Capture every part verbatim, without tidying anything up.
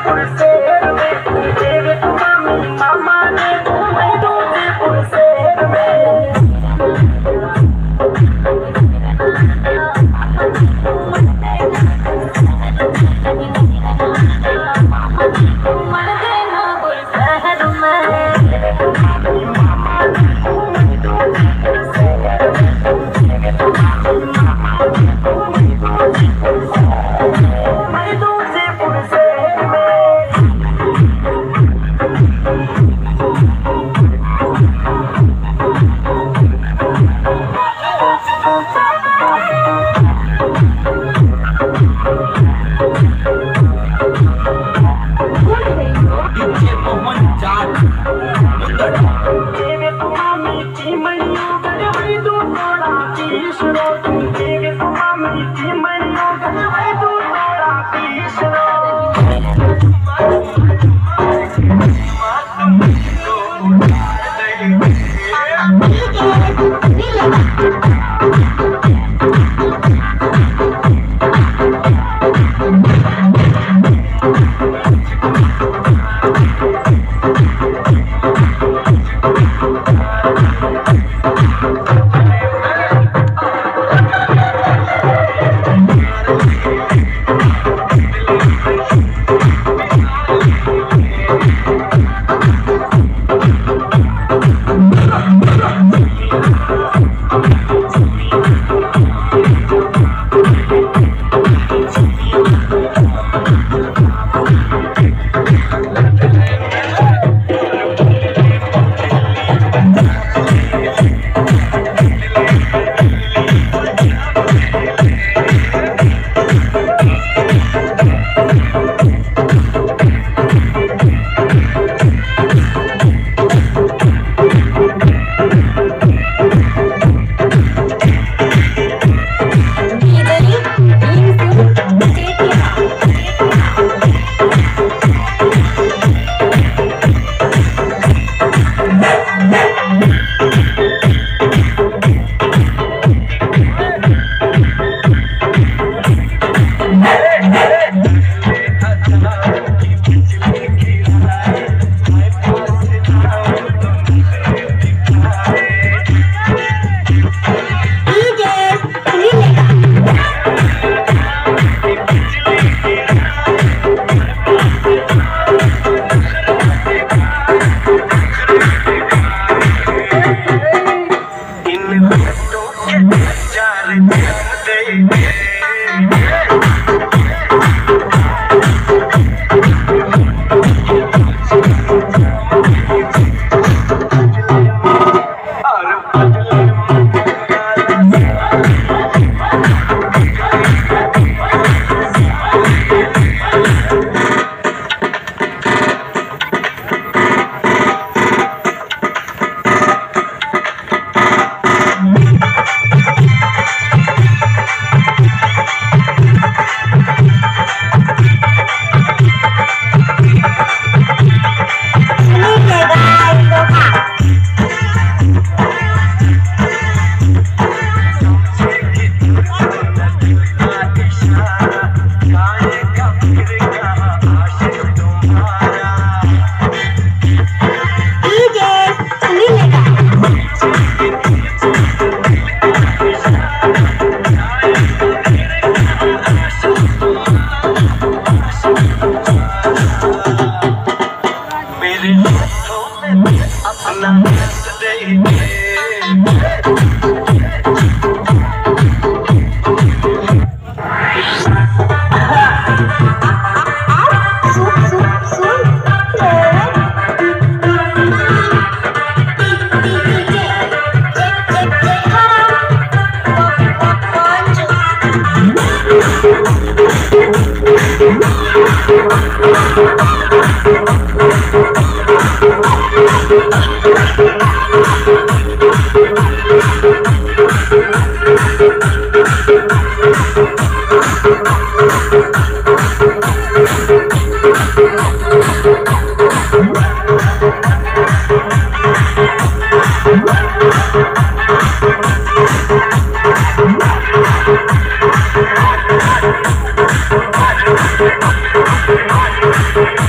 We'll be right back.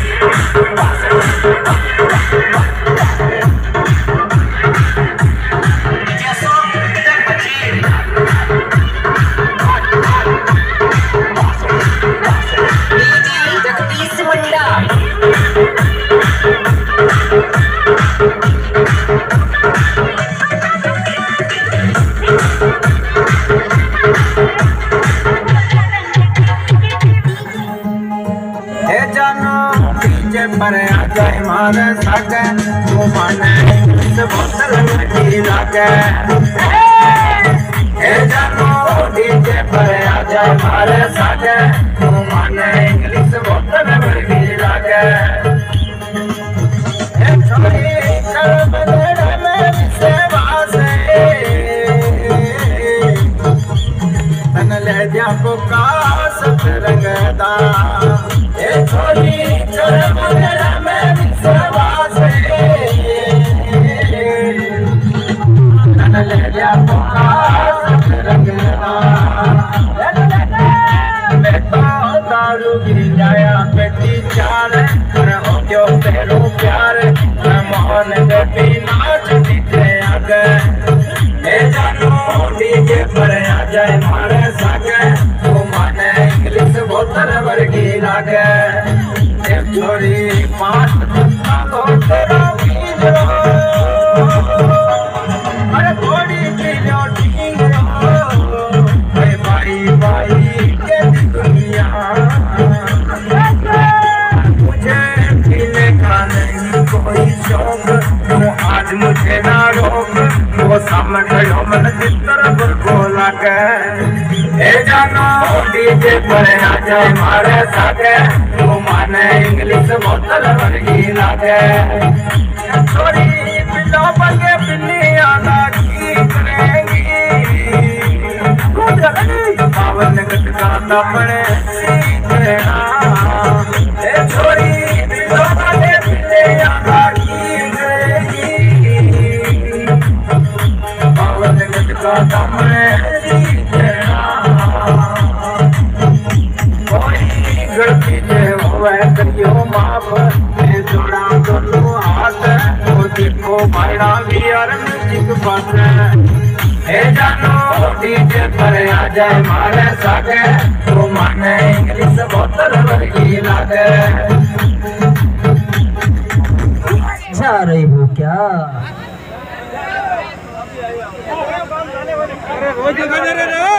हे जानो DJ पर आ जाए मारे सागे तू माने इंग्लिश बोतल की लागे। हे जानो डीजे पर आ जाए मारे सागे तू माने इंग्लिश बोतल की लागे। हे छोरी कर बदले में सेवा से तन ले जा को का सब रंगदा। हे छोरी कर बदले में सेवा से तन ले जा को का सब रंगदा। मैं तो दारू पी जाया बेटी चार पर हो जो तेरो प्यार मोहन देवी नाच दीजे आगे। हे जानो डीजे पर आ जाए मारे सागे तू माने इंग्लिश बोतल वर्गी लागे। हे छोरी पांच कुत्ता को तेरा पीलो अरे थोड़ी पीलो ठीक हो भाई भाई के दुनिया मुझे पीने का नहीं कोई शौक तू आज मुझे ना रोक वो सामने खड़ो मन की तरफ को लागे। हे जानो डीजे पर आ जाए मारे सागे तू माने इंग्लिश बोतल वर्गी लागे। छोरी पिलो बगे पिल्लियां की करेंगी पावन गटका तपने सीखना। हे छोरी पिलो बगे पिल्लियां की करेंगी पावन गटका तपने सीखना। कोई गलती जे होवे करियो माफ मैं जोड़ा दोनों हाथ वो देखो भाईड़ा भी और म्यूजिक बज। हे जानो डीजे पर आ जाए मारे सागे तू माने इंग्लिश बोतल वर्गी लागे। जा रही हो क्या? अरे वो जगह दे रहे ना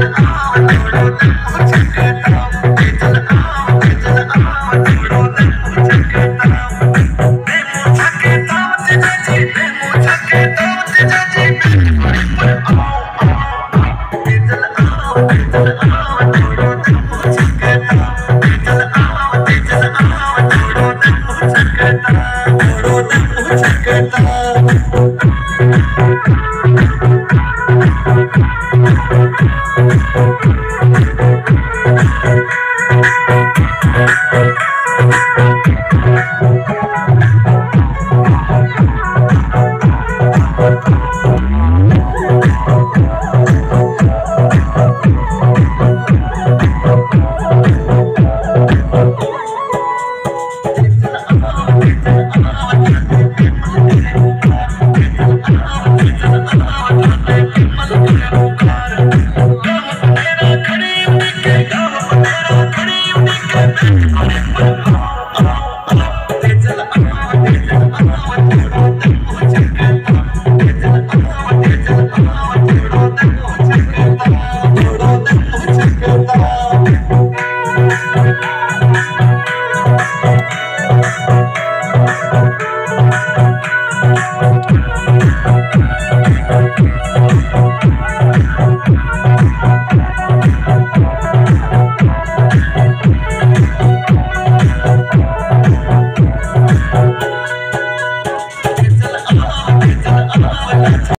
Thank you.